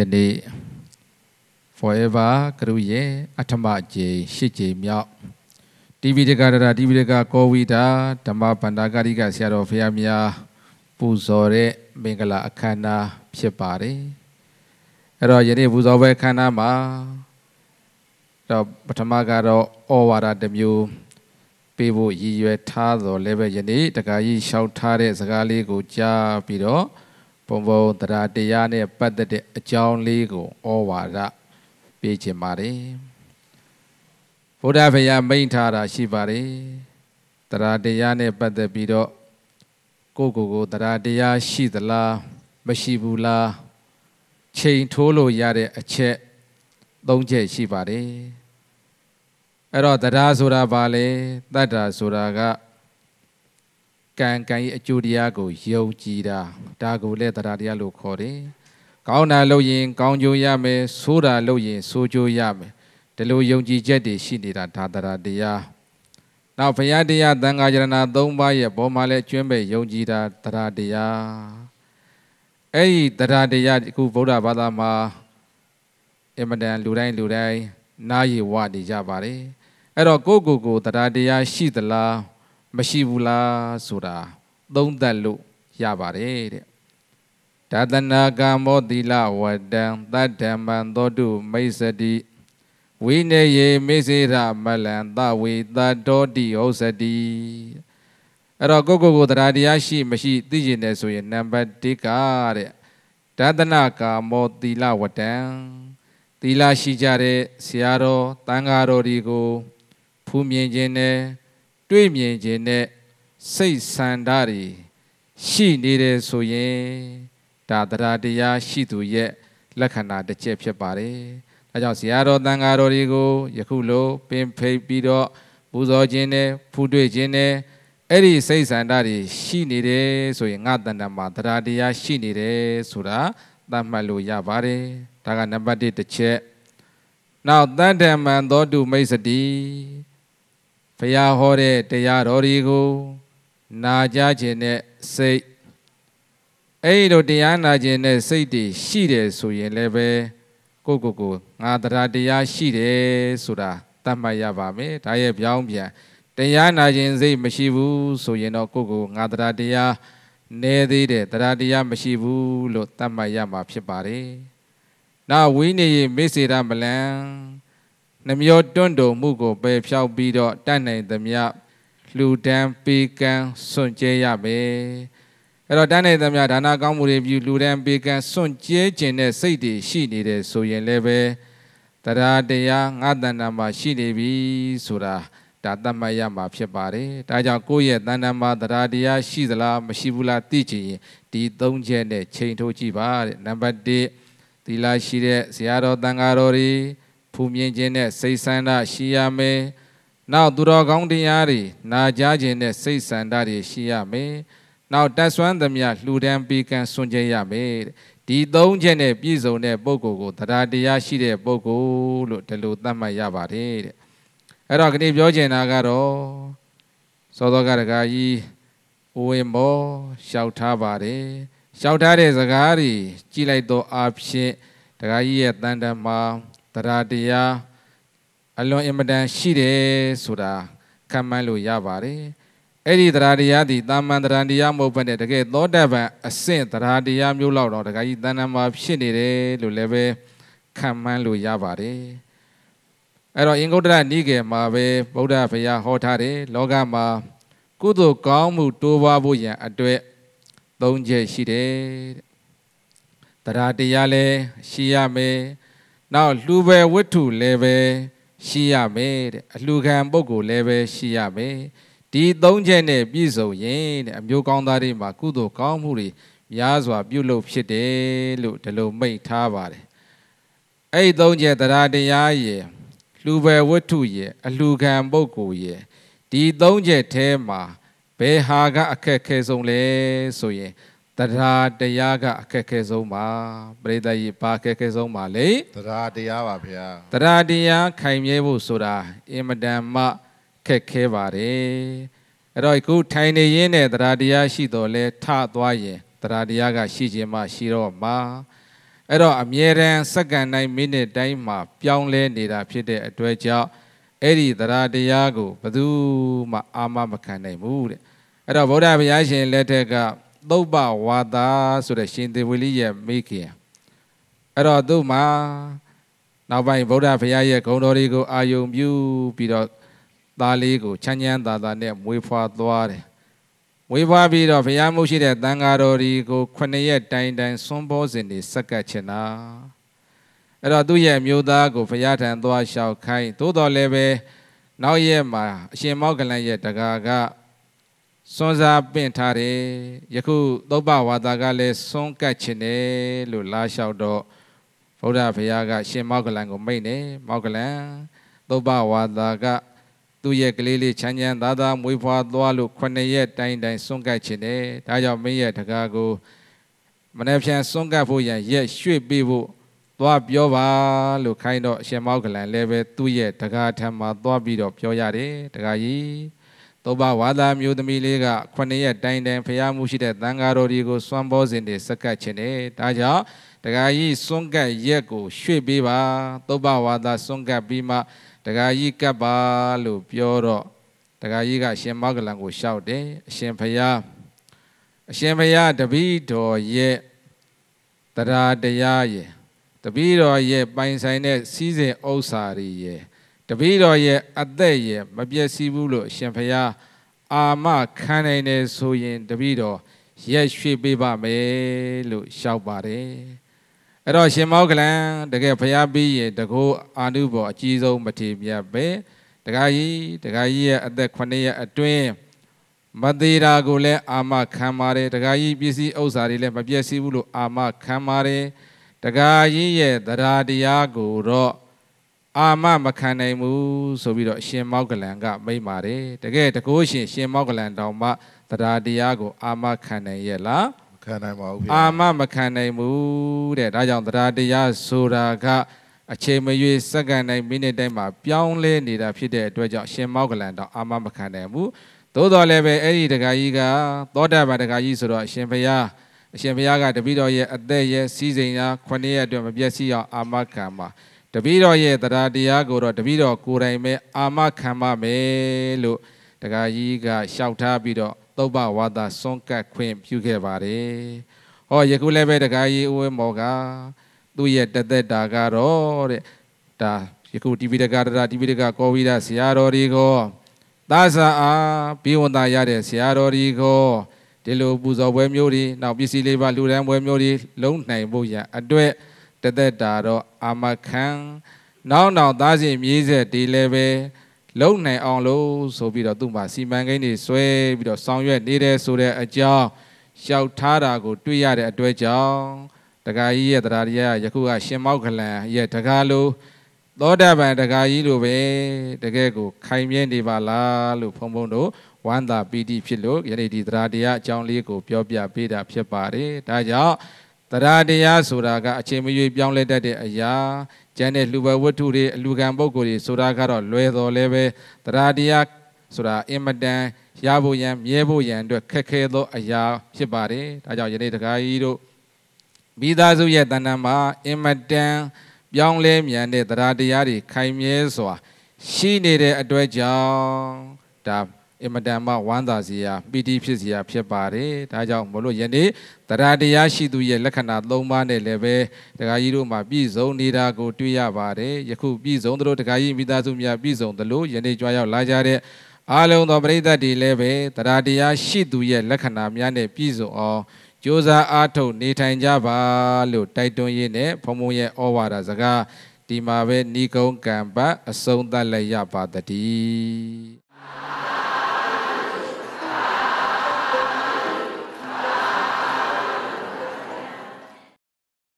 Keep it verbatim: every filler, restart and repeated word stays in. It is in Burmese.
Jadi forever keruye atama je shije miao T V dekada T V deka Kovida Dhamma Bandakarika Siaro Phayamya Puzore Mingala Akana Phipare Ero yene Puzobe Khana ma Do Pathama karo Owara Tamyu Pibu Yiyue Tha tho lebe yene Taka yi lhauk tha de saka li ko ja pi do Pongpong Thara Taya ne pattat de achaung li ko Owara pi chin pare Buddha Phaya main thara shi pare Thara Taya ne pattat pi do ko ko ko Thara Taya shi thala mashi bu la Chain thow lo ya de achet Thong chet shi pare Ero Thara soda ba le Tatta soda ka Kan kan yi achuတရားကိုယုံကြည်တာဒါကိုလည်းတရားတရားလို့ခေါ်တယ်။ကောင်းတာလုပ်ရင်ကောင်းကျိုးရမယ်ဆိုးတာလုပ်ရင်ဆိုးကျိုးရမယ်ဒီလိုယုံကြည်ချက်တွေရှိနေတာဒါတရားတရား။နောက်ဘုရားတရားသံဃာယရဏသုံးပါးရဲ့ဘောမှာလည်းကျွမ်းမဲ့ယုံကြည်တာတရားတရား။အဲ့ဒီတရားတရားအခုဗုဒ္ဓဘာသာမှာအမတန်လူတိုင်းလူတိုင်းနားရည်ဝနေကြပါတယ်။အဲ့တော့ကိုယ့်ကိုယ်ကိုတရားတရားရှိသလားမရှိဘူးလားဆိုတာသုံးသပ်လို့ရပါတယ်တဲ့ဒါသနာကာမောသီလဝတ္တံသတ္တမံသောတုမိစ္ဆတိဝိနယေမိစေရမလံသဝေသတ္တောတိဥစ္စတိအဲ့တော့ကိုကိုကိုတရားတရားရှိမရှိသိကျင်တယ်ဆိုရင်နံပါတ်၁ကတဲ့ဒါသနာကာမောသီလဝတ္တံသီလရှိကြတဲ့ဆရာတော်တန်ဃာတော်တွေကိုဖူးမြင်ခြင်းနဲ့တွေ့မြင်ခြင်းနဲ့စိတ်ဆန္ဒတွေရှိနေတယ်ဆိုရင်ဒါတရားတရားရှိသူရဲ့လက္ခဏာတစ်ချက်ဖြစ်ပါတယ်။ဒါကြောင့်ဆရာတော်တန်ဃာတော်တွေကိုယခုလိုပင်ဖိတ်ပြီးတော့ပူဇော်ခြင်းနဲ့ဖူးတွေ့ခြင်းနဲ့အဲ့ဒီစိတ်ဆန္ဒတွေရှိနေတယ်ဆိုရင်ငါတဏ္ဍမှာတရားတရားရှိနေတယ်ဆိုတာသတ်မှတ်လို့ရပါတယ်။ဒါကနံပါတ်တစ်တစ်ချက်။နောက်တန်တမန်သောတုမိစ္ဆတိဘုရားဟောတဲ့တရားတော်တွေကိုနာကြားခြင်းနဲ့စိတ်အဲ့လိုတရားနာခြင်းနဲ့စိတ်တွေရှိတယ်ဆိုရင်လည်းပဲကိုကိုကိုငါတရားတရားရှိတယ်ဆိုတာသတ်မှတ်ရပါမယ်ဒါရဲ့ပြောင်းပြန်တရားနာခြင်းစိတ်မရှိဘူးဆိုရင်တော့ကိုကိုငါတရားတရားနေသေးတယ်တရားတရားမရှိဘူးလို့သတ်မှတ်ရမှာဖြစ်ပါတယ်နောက်ဝိနည်းမေစေရမလံနှမျောတွန့်တုံမှုကိုပယ်ဖြောက်ပြီးတော့တတ်နိုင်သမျှလှူဒန်းပေးကမ်းစွန့်ကြဲရမယ်အဲ့တော့တတ်နိုင်သမျှဒါနကောင်းမှုတွေပြုလှူဒန်းပေးကမ်းစွန့်ကြဲခြင်းနဲ့စိတ်တွေရှိနေတယ်ဆိုရင်လည်းပဲတရားတရားငါတဏ္ဍာမှာရှိနေပြီဆိုတာဒါသတ်မှတ်ရမှာဖြစ်ပါတယ်ဒါကြောင့်ကိုယ့်ရဲ့တဏ္ဍာမှာတရားတရားရှိသလားမရှိဘူးလားသိချင်ရင်ဒီသုံးချက်နဲ့ချိန်ထိုးကြည့်ပါတဲ့နံပါတ်တစ်သီလရှိတဲ့ဆရာတော်တန်ဃာတော်တွေဖူးမြင်ခြင်းနဲ့စိတ်ဆန္ဒရှိရမယ်။နောက်သူတော်ကောင်းတရားတွေနာကြားခြင်းနဲ့စိတ်ဆန္ဒတွေရှိရမယ်။နောက်တတ်ဆွမ်းသမျှလှူဒန်းပေးကမ်းစွန့်ကြဲရမယ်။ဒီသုံးချက်နဲ့ပြည့်စုံတဲ့ပုဂ္ဂိုလ်ကိုတရားတရားရှိတဲ့ပုဂ္ဂိုလ်လို့ဒီလိုသတ်မှတ်ရပါတယ်တဲ့။အဲ့တော့ဒီနေ့ပြောချင်တာကတော့သောသောကရကကြီးဝေမောလျှောက်ထားပါတယ်။လျှောက်ထားတဲ့စကားတွေကြည်လိုက်တော့အဖြစ်တကကြီးရဲ့တန်တမှာတရားတရားအလွန်အင်မတန်ရှိတယ်ဆိုတာခံမှန်းလို့ရပါတယ်အဲ့ဒီတရားတရားဒီတာမန်တရားတရားမဟုတ်ဘဲနဲ့တကယ်သောတပန်အဆင့်တရားတရားမျိုးလောက်တော့တခါကြီးတဏ္ဍာမှာဖြစ်နေတယ်လို့လည်းပဲခံမှန်းလို့ရပါတယ်အဲ့တော့အင်္ဂုတ္တရနိကေမှာပဲဗုဒ္ဓဘုရားဟောထားတယ်လောကမှာကုသိုလ်ကောင်းမှုတိုးပွားဖို့ရန်အတွက်သုံးချက်ရှိတယ်တရားတရားလည်းရှိရမယ်နောက်လှူပဲဝတ္ထုလည်းပဲရှိရမယ်တဲ့အလှူခံပုဂ္ဂိုလ်လည်းပဲရှိရမယ်ဒီသုံးချက်နဲ့ပြည့်စုံရင်တဲ့အမျိုးကောင်းသားတွေမှာကုသိုလ်ကောင်းမှုတွေများစွာပြုလုပ်ဖြစ်တယ်လို့ဒီလိုမိန့်ထားပါတယ်အဲ့ဒီသုံးချက်တရားတရားရယ်လှူပဲဝတ္ထုရယ်အလှူခံပုဂ္ဂိုလ်ရယ်ဒီသုံးချက်ထဲမှာဘယ်ဟာကအခက်ခဲဆုံးလဲဆိုရင်တရားတရားကအခက်ခဲဆုံးပါပရိသတ်ကြီးဘာအခက်ခဲဆုံးပါလဲတရားတရားပါဗျာတရားတရားခိုင်မြဲဖို့ဆိုတာအင်မတန်မှခက်ခဲပါတယ်အဲ့တော့အခုထိုင်နေရင်းနဲ့တရားတရားရှိတော်လဲထသွားရင်တရားတရားကရှိခြင်းမှရှိတော့မှာအဲ့တော့အမြဲတမ်းစက္ကန့်တိုင်းမိနစ်တိုင်းမှာပြောင်းလဲနေတာဖြစ်တဲ့အတွက်ကြောင့်အဲ့ဒီတရားတရားကိုဘယ်သူမှအာမမခံနိုင်ဘူးတဲ့အဲ့တော့ဗုဒ္ဓဘုရားရှင်လက်ထက်ကသုဘဝါဒဆိုတဲ့ရှင်သေဝလိရဲ့မိခင်အဲ့တော့သူ့မှာနောက်ပိုင်းဗုဒ္ဓဘုရားရဲ့ဂုဏ်တော်တွေကိုအာယုံပြုပြီးတော့သားလေးကိုချမ်းချမ်းသာသာနဲ့မွေးဖွားသွားတယ်မွေးဖွားပြီးတော့ဘုရားမှုရှိတဲ့သံဃာတော်တွေကိုခုနှစ်ရက်တိုင်တိုင်ဆွမ်းဘောစဉ်တွေစက္ကပ်ချင်တာအဲ့တော့သူ့ရဲ့မျိုးသားကိုဘုရားထံသွားလျှောက်ခိုင်းသို့တော်လည်းပဲနောက်ရက်မှာအရှင်မောဂလန်ရဲ့တကာကစွန်းစားပင့်ထားတယ်ယခုသုဘဝါဒကလည်းဆွန်းကပ်ချင်တယ်လို့လာလျှောက်တော့ဗုဒ္ဓဘုရားကရှင်မောဂလန်ကိုမိန့်တယ်မောဂလန်သုဘဝါဒကသူ့ရဲ့ကလေးလေးချမ်းချမ်းသာသာမွေးဖွားသွားလို့ခုနှစ်ရက်တိုင်တိုင်ဆွန့်ကပ်ချင်တယ်ဒါကြောင့်မင်းရဲ့တကားကိုမနေ့ဖြန်ဆွန့်ကပ်ဖို့ရန်ရက်ရွှေ့ပေးဖို့သွားပြောပါလို့ခိုင်းတော့အရှင်မောဂလန်လည်းပဲသူ့ရဲ့တကားထံမှာသွားပြီးတော့ပြောရတယ်တကားကြီးသုဘဝါဒမျိုးသမီးလေးကခုနှစ်ရက်တိုင်တိုင်ဖျားမှုရှိတဲ့သံဃာတော်တွေကိုစွမ်းဘောစဉ်တွေစက္ကပ်ချင်တယ်ဒါကြောင့်တကားကြီးဆွန့်ကပ်ရက်ကိုရွှေ့ပေးပါသုဘဝါဒဆွန့်ကပ်ပြီးမှတကားကြီးကပ်ပါလို့ပြောတော့တကားကြီးကအရှင်မောဂလန်ကိုလျှောက်တယ်အရှင်ဘုရားအရှင်ဘုရားတပည့်တော်ရဲ့တရားတရားရဲ့တပည့်တော်ရဲ့ပိုင်ဆိုင်တဲ့စီးစိမ်ဥစ္စာတွေရဲ့တပည့်တော်ရဲ့အသက်ရဲ့မပျက်စီးဘူးလို့အရှင်ဘုရားအာမခံနိုင်တယ်ဆိုရင်တပည့်တော်ရက်ရွှေ့ပေးပါမယ်လို့လျှောက်ပါတယ်အဲ့တော့ရှင်မောဂလန်တကယ်ဘုရားပြီးရင်တကောအာနုဘောအကြီးဆုံးမထေမြတ်ပဲတခါကြီးတခါကြီးရဲ့အသက်ခုနှစ်ရက်အတွင်းမသေးတာကိုလည်းအာမခံပါတယ်တခါကြီးပစ္စည်းဥစ္စာတွေလည်းမပြည့်စည်ဘူးလို့အာမခံပါတယ်တခါကြီးရဲ့တရားတရားကိုတော့အာမမခံနိုင်ဘူးဆိုပြီးတော့ရှင်မောဂလန်ကမိန့်ပါတယ်တကယ်တကောရှင်ရှင်မောဂလန်တောင်မှတရားတရားကိုအာမခံနိုင်ရဲ့လားခံနိုင်ပါဘူးဗျာအာမမခံနိုင်ဘူးတဲ့ဒါကြောင့်တရားတရားဆိုတာကအချိန်မရွေးစက္ကန့်တိုင်းမိနစ်တိုင်းမှာပြောင်းလဲနေတာဖြစ်တဲ့အတွက်ကြောင့်ရှင်မောဂလန်တော့အာမမခံနိုင်ဘူးသို့တော်လည်းပဲအဲ့ဒီတခါကြီးကသောတာပန်တခါကြီးဆိုတော့အရှင်ဘုရားအရှင်ဘုရားကတပည့်တော်ရဲ့အသက်ရဲ့စီးစိမ်ရာခုနှစ်ရက်အတွက်မပြည့်စည်အောင်အာမခံပါတပည့်တော်ရဲ့တရားတရားကိုတော့တပည့်တော်ကိုယ်တိုင်ပဲအာမခံပါမယ်လို့တခါကြီးကလျှောက်ထားပြီးတော့သုဘဝါဒဆွန့်ကပ်ခွင့်ပြုခဲ့ပါတယ်ဟောယခုလည်းပဲတခါကြီးဦးဝဲမော်ကသူ့ရဲ့တသက်တာကတော့တဲ့ဒါယခုတိပိဋကတရားတိပိဋကကောဝိဒဆရာတော်ဒီကိုသာသအားဘိဝန္တာရတဲ့ဆရာတော်ဒီကိုဒီလိုပူဇော်ပွဲမျိုးတွေနောက်ပစ္စည်းလေးပါလူတန်းပွဲမျိုးတွေလုံးနိုင်ဖို့ရအတွက်တသက်တာတော့အာမခံနောက်နောက်သားစီမြေးဆက်ဒီလည်းပဲလုံနိုင်အောင်လို့ဆိုပြီးတော့သူ့မှာစီမံကိန်းတွေဆွဲပြီးတော့ဆောင်ရွက်နေတယ်ဆိုတဲ့အကြောင်းလျှောက်ထားတာကိုတွေ့ရတဲ့အတွက်ကြောင့်တခါကြီးရဲ့တရားတရားယခုကရှင်မောဂလန်ရဲ့တကားလိုသောတာပန်တကားကြီးလိုပဲတကယ်ကိုခိုင်မြဲနေပါလားလို့ဘုံဘုံတို့ဝမ်းသာပီတိဖြစ်လို့ယနေ့ဒီတရားတရားအကြောင်းလေးကိုပြောပြပေးတာဖြစ်ပါတယ်ဒါကြောင့်တရားတရားဆိုတာကအချိန်မရွေးပြောင်းလဲတတ်တဲ့အရာကျန်တဲ့လူဘဝတ္ထုတွေအလူကံပုဂ္ဂိုလ်တွေဆိုတာကတော့လွယ်တော်လည်းပဲတရားတရားဆိုတာအင်မတန်ရဖို့ရန်မြဲဖို့ရန်အတွက်ခက်ခဲသောအရာဖြစ်ပါတယ်ဒါကြောင့်ယနေ့တရားကြီးတို့မိသားစုရဲ့တဏ္ဍာမှာအင်မတန်ပြောင်းလဲမြန်တဲ့တရားတရားတွေခိုင်မြဲစွာရှိနေတဲ့အတွက်ကြောင့်ဒါအင်မတန်မှဝမ်းသာစရာပီတိဖြစ်စရာဖြစ်ပါတယ်ဒါကြောင့်မလို့ယနေ့တရားတရားရှိသူရဲ့လက္ခဏာ၃ပါးနဲ့လည်းပဲတရားကြီးတို့မှာပြည့်စုံနေတာကိုတွေ့ရပါတယ်ယခုပြည့်စုံသလိုတရားကြီးမိသားစုများပြည့်စုံသလိုယနေ့ကြွားရောက်လာကြတဲ့အားလုံးသောပရိသတ်တွေလည်းပဲတရားတရားရှိသူရဲ့လက္ခဏာများနဲ့ပြည့်စုံအောင်ကြိုးစားအားထုတ်နေထိုင်ကြပါလို့တိုက်တွန်းရင်းနဲ့ဘုံဘုံရဲ့ဩဝါဒစကားဒီမှာပဲဏီကုံကံပတ်အဆုံးသတ်လိုက်ရပါတည်း